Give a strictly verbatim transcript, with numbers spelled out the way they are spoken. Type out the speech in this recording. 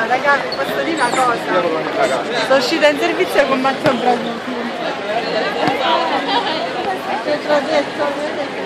raga, posso dire una cosa? Sono uscita in servizio con Matteo Brazucchi. Che tradetto,